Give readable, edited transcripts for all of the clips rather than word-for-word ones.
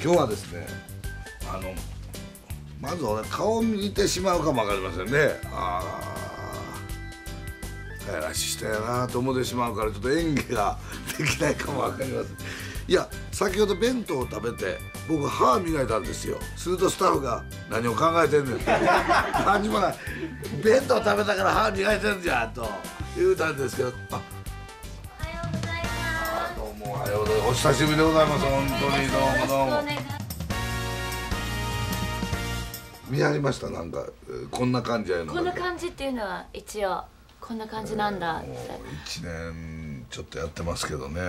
今日はですね、まず俺顔見てしまうかもわかりませんね。かやらしい人やなと思ってしまうから、ちょっと演技ができないかもわかりません。いや、先ほど弁当を食べて僕歯磨いたんですよ。するとスタッフが「何を考えてんねん」何もない、弁当食べたから歯磨いてんじゃんと言うたんですけど、どうもおはようございます。お久しぶりでございます。本当にどうもどうも。見張りました。なんかこんな感じやの。 こんな感じっていうのは一応こんな感じなんだって。 もう1年ちょっとやってますけどね。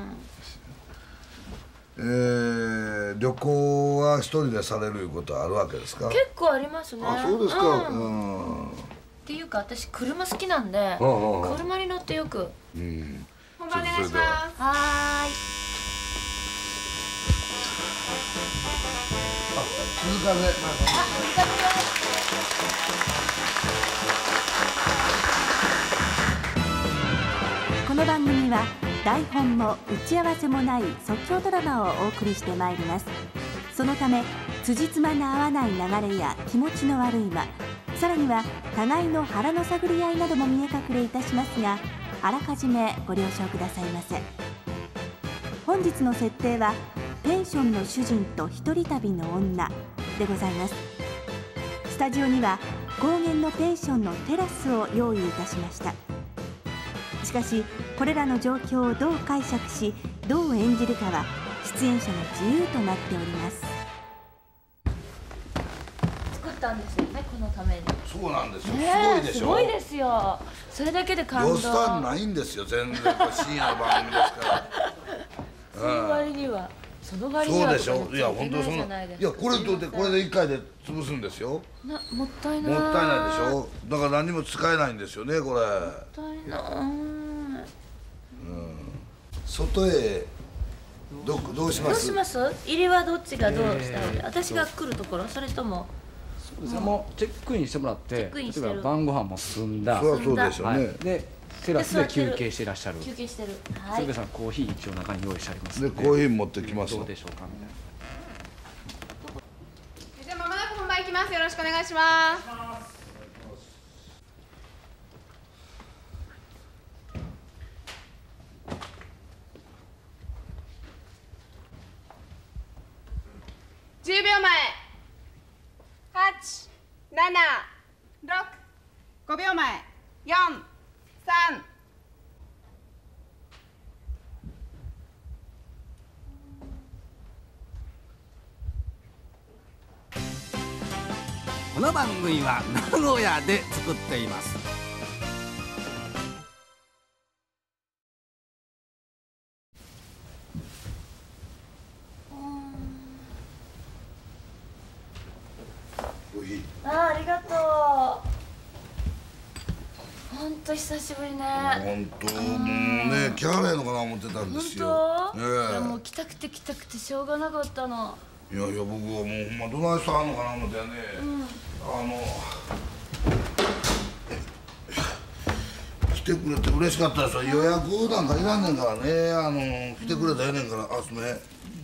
旅行は一人でされることあるわけですか？ 結構ありますね。 あ、そうですか。 っていうか私車好きなんで、車に乗ってよく。 本番お願いします。 はーい。 鈴風。 この番組は台本も打ち合わせもない即興ドラマをお送りしてまいります。そのため辻褄の合わない流れや気持ちの悪い間、さらには互いの腹の探り合いなども見え隠れいたしますが、あらかじめご了承くださいませ。本日の設定はペンションの主人と一人旅の女でございます。スタジオには高原のペンションのテラスを用意いたしました。しかしこれらの状況をどう解釈しどう演じるかは出演者の自由となっております。 作ったんですよね、このために。 そうなんですよ。すごいでしょ。 すごいですよ。それだけで感動。 予算ないんですよ。全然深夜の番組ですから。 その割には。 そうでしょ。いや本当その。いやこれとってこれで1回で潰すんですよ。 もったいない。 もったいないでしょ。だから何も使えないんですよねこれ。もったいない。 外へどうします？ どうします？入りはどっちがどうしたら、私が来るところ、それとも。 そうですね。もうチェックインしてもらって、例えば晩ご飯も済んだ。 そりゃそうでしょうね。 でテラスで休憩していらっしゃる。 休憩してる。 鶴瓶さんコーヒー一応中に用意してあります。 でコーヒー持ってきます。 どうでしょうかみたいな。 じゃあ間もなく本番行きます。よろしくお願いします。10秒前。8、7、6、5秒前。4、3。 この番組は名古屋で作っています。 ありがとう。本当久しぶりね。 本当もうね来はれへんのかな思ってたんですよ。 本当？いやもう来たくてしょうがなかったの。 いや僕はもうほんまどないしたはんのかな思ってね。来てくれて嬉しかったですよ。予約なんかいらんねんからね。来てくれたらええねんから。あ、すみません。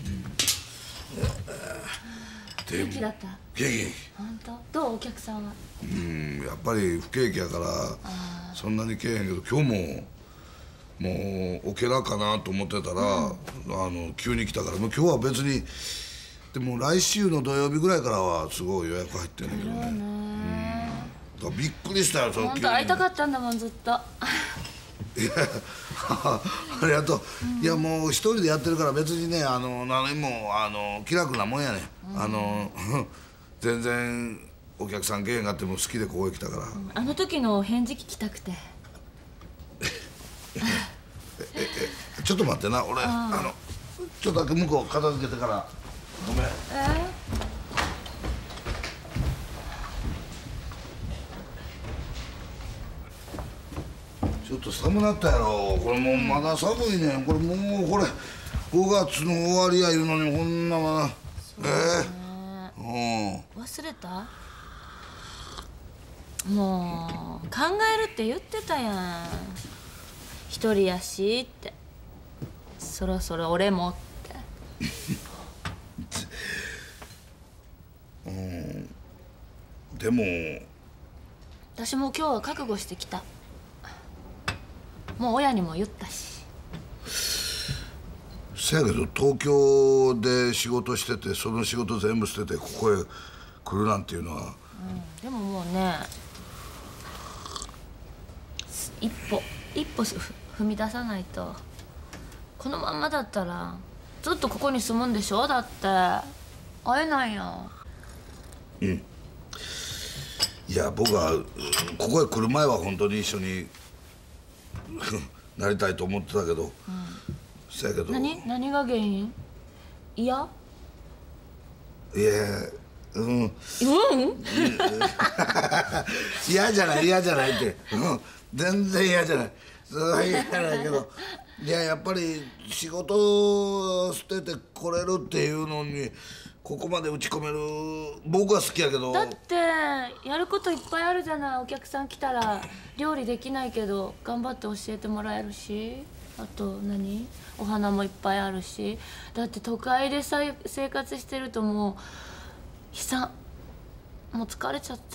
元気だった？ 元気。 本当？どうお客さんは？ やっぱり不景気やからそんなに来えへんけど、今日ももうオケラかなと思ってたら、急に来たから、もう今日は別に。でも来週の土曜日ぐらいからはすごい予約入ってんねんけどね。びっくりしたよ。 本当会いたかったんだもんずっと。 いやありがとう。いやもう一人でやってるから別にね何も気楽なもんやねん。全然お客さん来へんかっても好きでここへ来たから。 あの時の返事聞きたくて。 ちょっと待ってな、俺ちょっとだけ向こう片付けてから。ごめん。ちょっと寒なったやろ。これもうまだ寒いねん。これもうこれ5月の終わりやいうのにこんなまだ。 忘れた？もう考えるって言ってたやん。一人やしって。そろそろ俺もって。 でも私も今日は覚悟してきた。もう親にも言ったし。 せやけど東京で仕事してて、その仕事全部捨ててここへ来るなんていうのは、 でももうね、一歩踏み出さないと。このまんまだったらずっとここに住むんでしょ。だって会えないやん。 いや僕はここへ来る前は本当に一緒になりたいと思ってたけど、そやけど何が原因？嫌？ いや嫌じゃないって、全然嫌じゃない、それは嫌じゃないけど、いややっぱり仕事を捨てて来れるっていうのにここまで打ち込める僕は好きやけど。 だってやることいっぱいあるじゃない。お客さん来たら料理できないけど頑張って教えてもらえるし、あとお花もいっぱいあるし。だって都会で生活してるともう悲惨。もう疲れちゃった。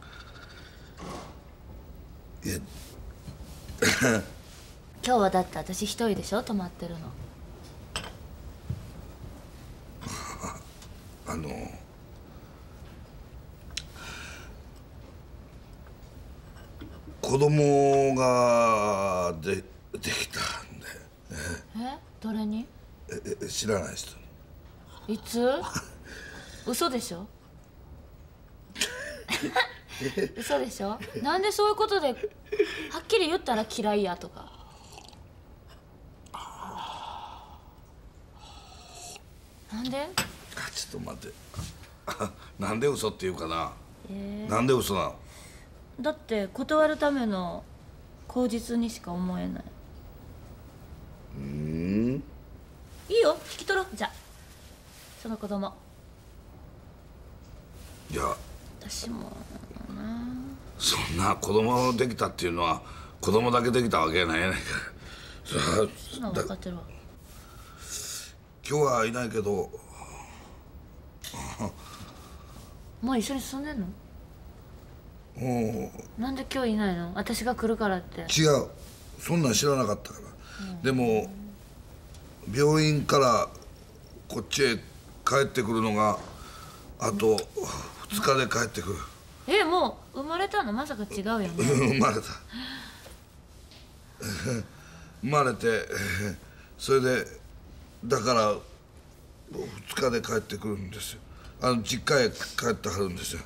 いや今日はだって私一人でしょ、泊まってるの。 子供ができたんで。 誰に？ 知らない人に。 いつ？嘘でしょ嘘でしょ。なんでそういうことではっきり言ったら嫌いやとか。なんで？ ちょっと待ってなんで嘘っていうかな、なんで嘘なの？ だって断るための口実にしか思えない。いいよ、引き取ろう。じゃあその子供。 いや私もそんな子供できたっていうのは子供だけできたわけやないやないか。 そんなん分かってるわ。 今日はいないけどもう一緒に住んでんの？なんで今日いないの？私が来るからって。 違う、そんなん知らなかったから、でも病院からこっちへ帰ってくるのがあと2日で帰ってくる。 もう生まれたの？まさか違うよね。 生まれてそれでだから2日で帰ってくるんですよ。実家へ帰ってはるんですよ。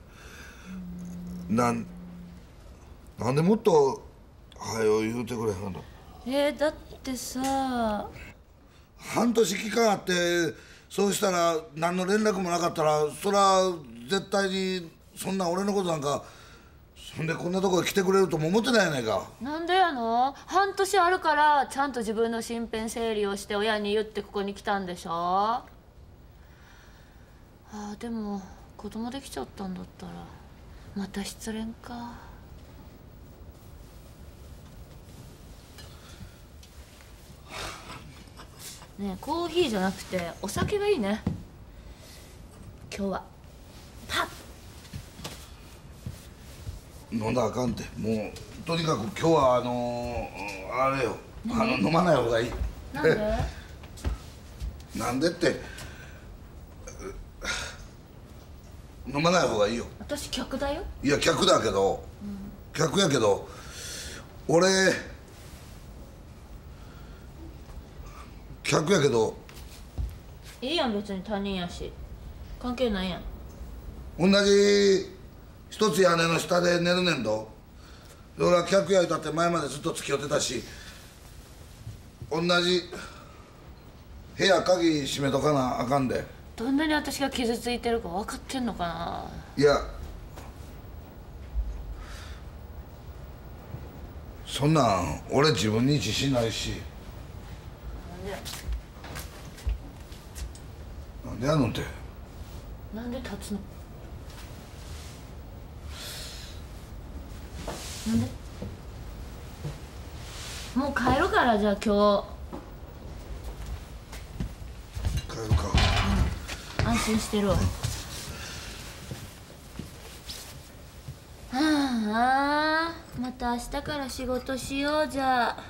なんでもっと早よ言うてくれへんの？ だってさ、 半年期間あって、そうしたら何の連絡もなかったらそら絶対にそんな俺のことなんかそんでこんなとこへ来てくれるとも思ってないやないか。 なんでやの？半年あるからちゃんと自分の身辺整理をして親に言ってここに来たんでしょ。でも子供できちゃったんだったらまた失恋か。ねえ、コーヒーじゃなくてお酒がいいね今日は。パッ飲んだらあかんって。もうとにかく今日はあれよ、飲まない方がいい。 なんで？ なんでって飲まない方がいいよ。 私客だよ。 いや客だけど、客やけど俺客やけど。 いいやん、別に他人やし関係ないやん。 同じ一つ屋根の下で寝るねんど。俺は客やいたって前までずっと付き合ってたし、同じ部屋鍵閉めとかなあかんで。 どんなに私が傷ついてるか分かってんのかな。 いやそんなん俺自分に自信ないし。なんでやのって。 なんで立つの？なんで？もう帰るから。じゃあ今帰るか。 日安心してるわ。 なあ。また明日から仕事しよう。じゃあ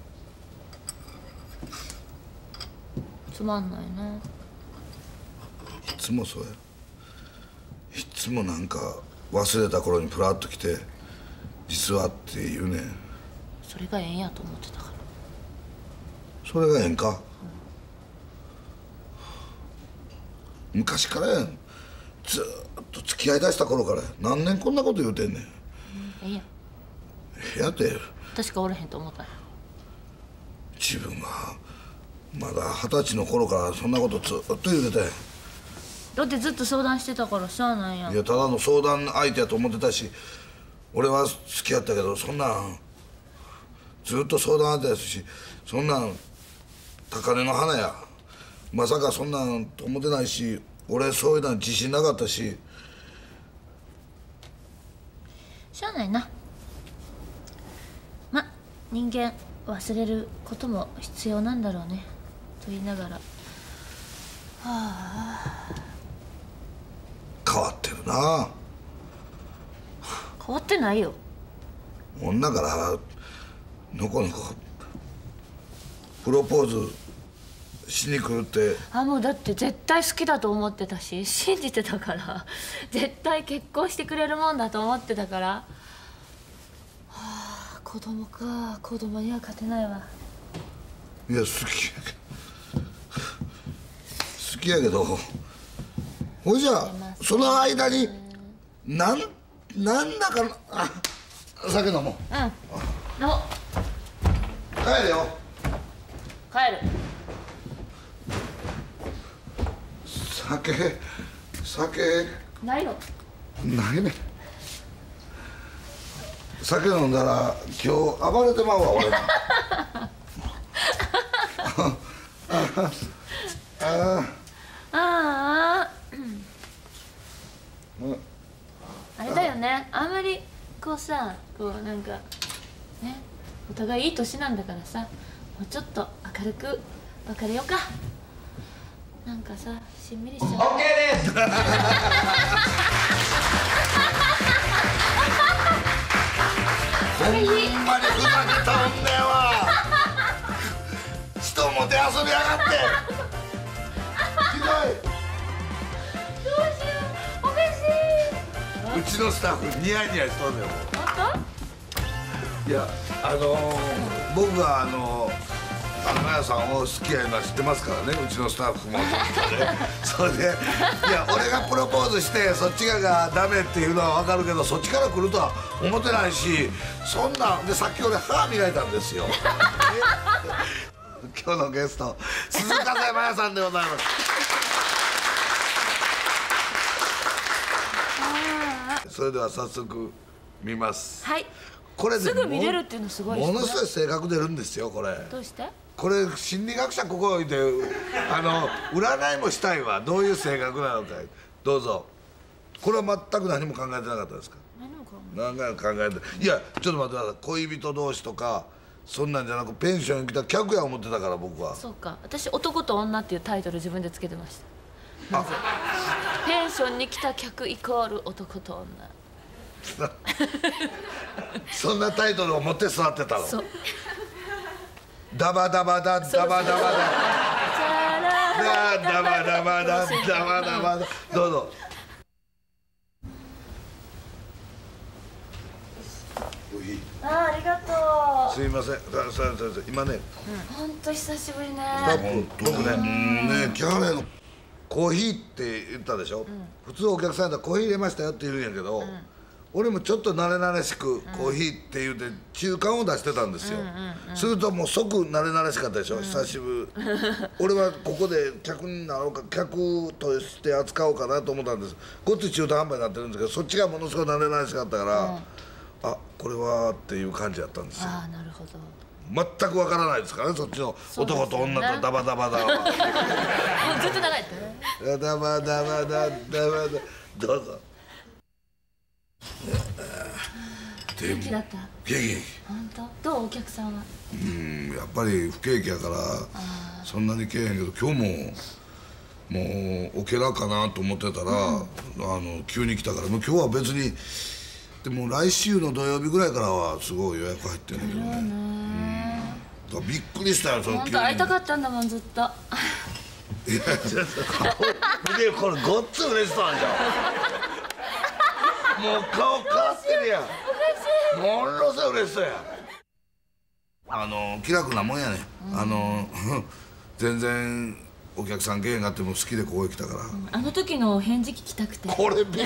つまんないな。 いつもそうや。いつもなんか忘れた頃にプラッと来て「実は」って言うねん。 それがええんやと思ってたから。 それがええんか、昔からやん。ずっと付き合いだした頃からや。何年こんなこと言うてんねん。 ええやん。 部屋で私がおれへんと思ったんや。 自分はまだ20歳の頃からそんなことずっと言うてたやん。 だってずっと相談してたからしゃあないやん。 いや、ただの相談相手やと思ってたし、俺は好きやったけど、そんなんずっと相談相手やし、そんなん高嶺の花や。まさかそんなんと思ってないし、俺そういうの自信なかったし。 しゃあないな。ま、人間忘れることも必要なんだろうねと言いながら、はあ、 変わってるな。 変わってないよ。 女からのこのこプロポーズしに来るって。 もうだって絶対好きだと思ってたし、信じてたから、絶対結婚してくれるもんだと思ってたから、はあ、子供か。子供には勝てないわ。 いや、好きやけど、ほいじゃあその間になんだか酒飲もう。 うん、飲もう。 帰れよ。 帰る。 酒ないの。 ないねん。酒飲んだら今日暴れてまうわ俺。 あれだよね、あんまりこうさ、こうなんかね、お互いいい年なんだからさ、もうちょっと明るく別れようか。なんかさ、しんみりしちゃう。 OK です。 ほんまにふざけた女やわ。人もて遊びやがって。ひどい。 どうしよう、おかしい。 うちのスタッフニヤニヤしとんねんもん。 本いや、僕がマヤさんを好きやのは知ってますからね、うちのスタッフもずっとね。それで、いや、俺がプロポーズしてそっちがダメっていうのは分かるけど、そっちから来るとは思ってないし、そんなんでさっき俺歯磨いたんですよ。今日のゲスト鈴風真弥さんでございます。それでは早速見ます。 はい。 これすぐ見れるっていうのすごい。 ものすごい性格出るんですよこれ。 どうして？ これ心理学者ここ置いて占いもしたいわ。どういう性格なのか。どうぞ。これは全く何も考えてなかったですか？何も考えて。いやちょっと待ってください。恋人同士とかそんなんじゃなく、ペンションに来た客や思ってたから僕は。 そうか、私男と女っていうタイトル自分でつけてました。なぜペンションに来た客イコール男と女。 そんなタイトルを持って座ってたの。 そう。 ダバダバダダバダバダダバダバダバダダバダバダ。どうぞ。 ありがとう。 すいません。今ね。 本当久しぶりね。 僕ね、キャーレのコーヒーって言ったでしょ。普通お客さんだったらコーヒー入れましたよって言うんやけど。俺もちょっと慣れ慣れしくコーヒーって言うて中間を出してたんですよ。するともう即慣れ慣れしかったでしょ。久しぶり。俺はここで客になろうか、客として扱おうかなと思ったんです。こっち中途半端になってるんですけど、そっちがものすごい慣れ慣れしかったから、あ、これはっていう感じだったんですよ。 ああ、なるほど。 全くわからないですからね、そっちの男と女とダバダバダは。 もうずっと長いって。 ダバダバダダバダ。どうぞ。 元気だった？ 元気。 本当？どうお客さんは？ やっぱり不景気やからそんなに来えへんけど、今日もうオケラかなと思ってたら、急に来たから、もう今日は別にでも来週の土曜日ぐらいからはすごい予約入ってるんだけどね。びっくりしたよ、その本当会いたかったんだもんずっと。いやちょっと見てこれごっつ嬉しそうなんじゃん。もう顔変わってるやん。ものすごい嬉しそうや。気楽なもんやね。全然お客さん芸があっても好きでここへ来たから。 あの時の返事聞きたくて。 これびっくり。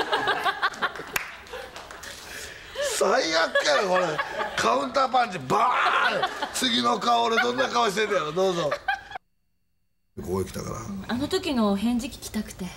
最悪やろこれ。カウンターパンチバーン。次の顔俺どんな顔してるやろ。どうぞ。ここへ来たから。 あの時の返事聞きたくて。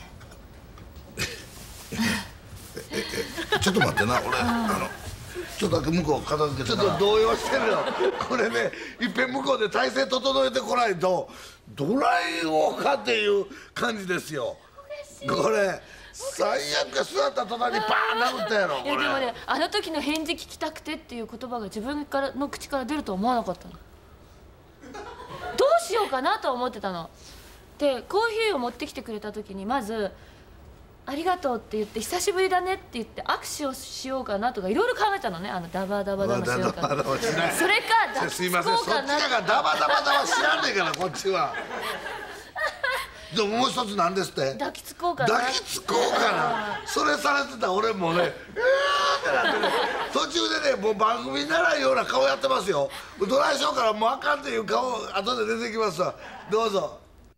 ちょっと待ってな、俺ちょっとだけ向こう片付けて。ちょっと動揺してるよ。これね、いっぺん向こうで体勢整えてこないとドライをかっていう感じですよ。これ最悪座った隣にバーン殴ったやろ。 いやでもね、あの時の返事聞きたくてっていう言葉が自分の口から出ると思わなかったの。どうしようかなと思ってたの。でコーヒーを持ってきてくれた時にまず「ありがとう」って言って「久しぶりだね」って言って握手をしようかなとかいろいろ考えたのね。ダバダバダバしようかな。それか抱きつこうかな。 そっちがダバダバダバ知らんねえからこっちは。でももう一つなんですって。 抱きつこうかな。 抱きつこうかな。それされてた俺もね、ってなってね、途中でね、もう番組にならんような顔やってますよ。ドライショーからもうあかんっていう顔後で出てきますわ。どうぞ。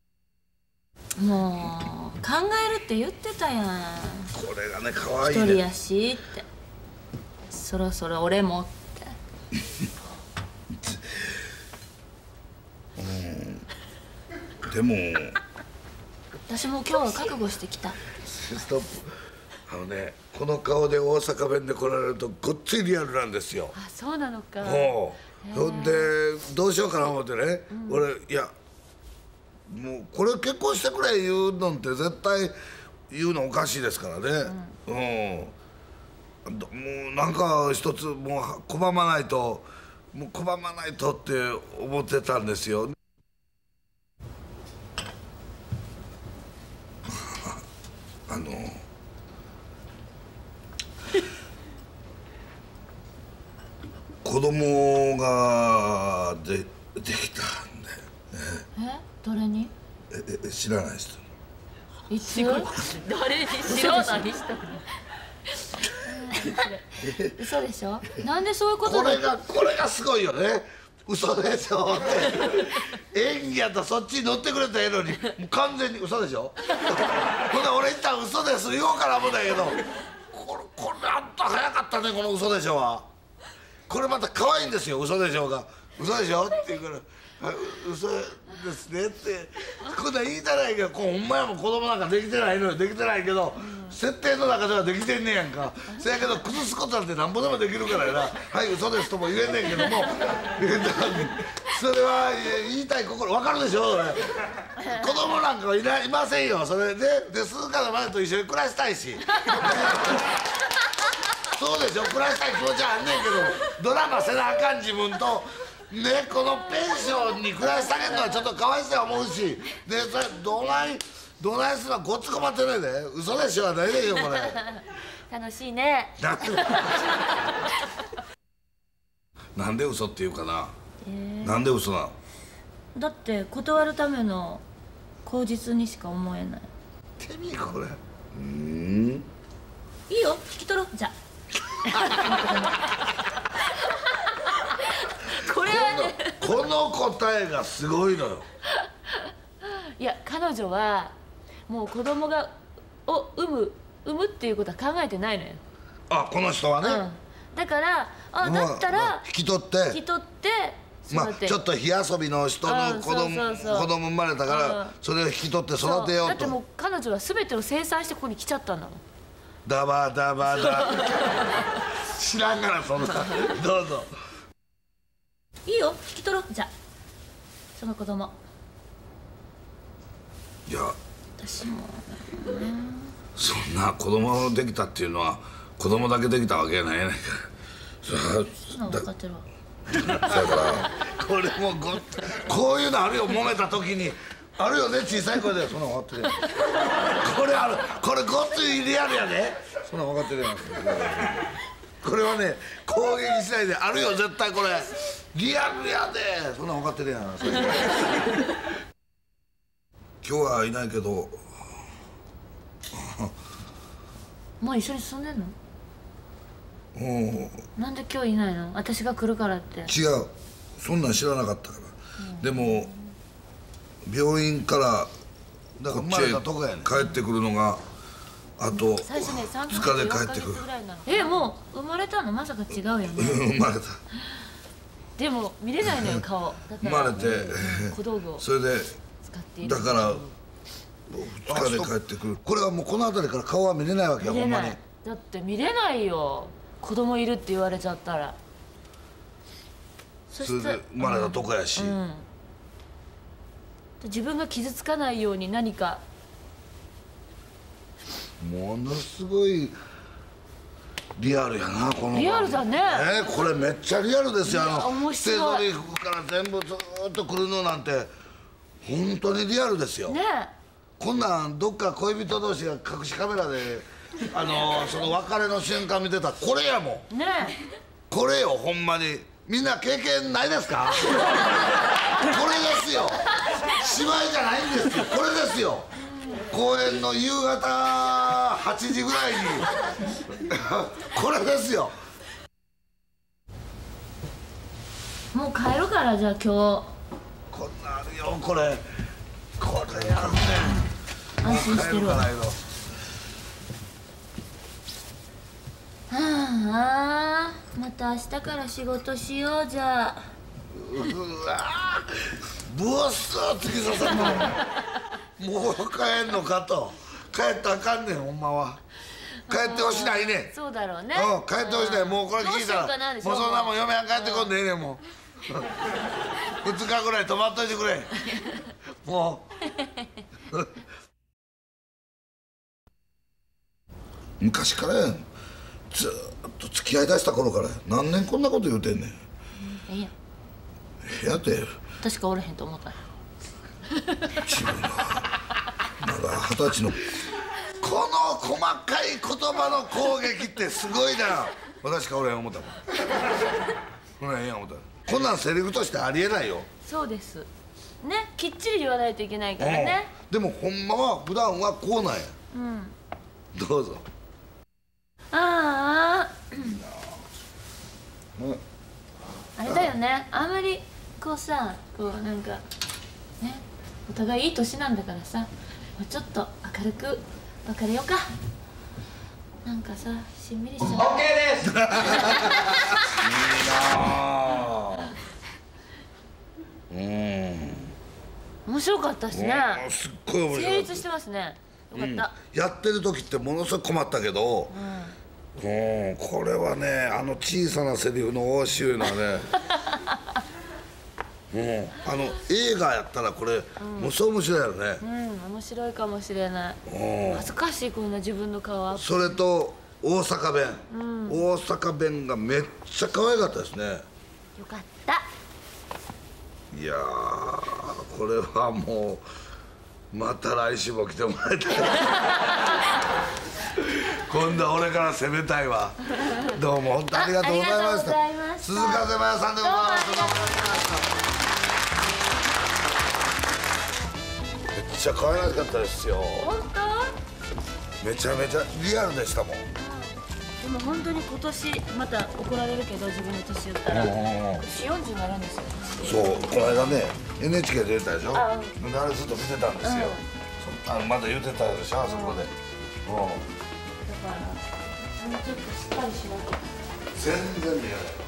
もう考えるって言ってたやん。 これがね可愛いね。 一人やしってそろそろ俺もって。 でも私も今日は覚悟してきた。 ストップ。この顔で大阪弁で来られるとごっついリアルなんですよ。 あ、そうなのか。 ほんでどうしようかな思ってね、俺いやもうこれ結婚してくれ言うのって絶対言うのおかしいですからね。もうなんか一つもう拒まないとって思ってたんですよ。子供ができたんで。 誰に？ 知らない人。 いつ？誰に知らない人？嘘でしょ？なんでそういうことだ？ これがすごいよね。嘘でしょって演技やったらそっちに乗ってくれたらええのに、もう完全に嘘でしょ。ほんで俺言ったら嘘です言おうかな思ったけど、これあんた早かったね、この嘘でしょは。これまた可愛いんですよ、嘘でしょうが。嘘でしょって言うから「嘘ですね」ってこんなん言いたないけど、ほんまやもん子供なんかできてないのよ。できてないけど、設定の中ではできてんねやんか。そやけど崩すことなんてなんぼでもできるからやな。はい嘘ですとも言えんねんけども、それは言いたい心分かるでしょ。それ子供なんかはいませんよ。それで鈴鹿の前と一緒に暮らしたいしそうでしょ、暮らしたい気持ちはあんねんけど、ドラマせなあかん自分とね、このペンションに暮らしてあげるのはちょっとかわいそうや思うし、でそれどないするのはごっつ困ってないで。嘘でしょはないでしょこれ。 楽しいね。 なんで嘘っていうかな。なんで嘘なの？ だって断るための口実にしか思えない。 てみこれ。 いいよ、引き取ろう。じゃあこれはね、 この答えがすごいのよ。 いや彼女はもう子供を産むっていうことは考えてないのよ。 あ、この人はね。 だからだったら引き取ってちょっと火遊びの人の子供生まれたからそれを引き取って育てようと。 だってもう彼女は全てを清算してここに来ちゃったんだもん。 ダバダバダ知らんからそんな。どうぞ。 いいよ、引き取ろう。じゃあその子供。 いや私もそんな子供できたっていうのは子供だけできたわけやないやないか。 そんな分かってるわ。 だからこれもこういうのあるよ。揉めた時にあるよね、小さい声でそんなの分かってるやん。これある、これごっついリアルやで、そんなの分かってるやん。これはね、攻撃しないで、あるよ絶対これリアルやで、そんなの分かってるやん。今日はいないけどもう一緒に住んでんの？ うん。 なんで今日いないの？私が来るからって。 違う、そんなん知らなかったから、でも病院からだから生まれたとこやねん。帰ってくるのがあと最初ね3 2日で帰ってくる。 もう生まれたの？まさか違うよね。 生まれた。 でも見れないのよ顔。 生まれて小道具をそれで使っている。 だから2日で帰ってくる。これはもうこの辺りから顔は見れないわけよ。ほんまにだって見れないよ、子供いるって言われちゃったら。 それで生まれたとこやし、 自分が傷つかないように何か。 ものすごいリアルやな、このリアルだね。 これめっちゃリアルですよ。 面捨て白い。 取り服から全部ずっと来るのなんて本当にリアルですよ。 ねえ、 こんなんどっか恋人同士が隠しカメラでその別れの瞬間見てたらこれやもん。 ねえ、これよ、ほんまに。みんな経験ないですか？これですよ、芝居じゃないんですよ、これですよ。公演の夕方8時ぐらいにこれですよ。 もう帰るからじゃあ今日。 こんなんあるよ、これやるね。 安心してるわ。はあ、また明日から仕事しよう。じゃあうわブワッサー突き刺さるの。もう帰んのかと。帰ったらあかんねん、ほんまは。帰ってほしないねん。 そうだろうね。 帰ってほしない。もうこれ聞いたらもうそんなもん嫁はん帰ってこんでええねん。もう2日ぐらい泊まっといてくれ。もう昔からやん、ずっと付き合いだした頃から何年こんなこと言うてんねん。 いや部屋で確かおれへんと思ったよ。 自分がまだ20歳のこの細かい言葉の攻撃ってすごいな。私かおれへん思ったもん。これへんや思った。こんなんセリフとしてありえないよ。 そうですね、きっちり言わないといけないからね。 でもほんまは普段はこうなんや。どうぞ。 あああれだよね、あんまりこうさ、こうなんかね、お互いいい年なんだからさ、もうちょっと明るく別れようか。なんかさ、しんみりしちゃう。 OK です。 いいなあ。 面白かったしね。 すっごい面白い。 成立してますね。よかった。 やってる時ってものすごい困ったけど、これはね、小さなセリフの応酬いうのはね映画やったらこれ、もうそう面白いやろね。 面白いかもしれない。恥ずかしい、こんな自分の顔は。 それと大阪弁、大阪弁がめっちゃ可愛かったですね。 よかった。 いやー、これはもうまた来週も来てもらいたい。今度は俺から攻めたいわ。どうも本当ありがとうございました。鈴風真也さんでございます。めっちゃ可愛らしかったですよ。 本当？ めちゃめちゃリアルでしたもん。 でも本当に今年また怒られるけど、自分の年言ったら私40になるんですよ。 そう、この間ね NHK で出たでしょ。あれずっと見てたんですよ。まだ言ってたでしょ、あそこで。 だからちょっとしっかりしなきゃ。 全然見えない。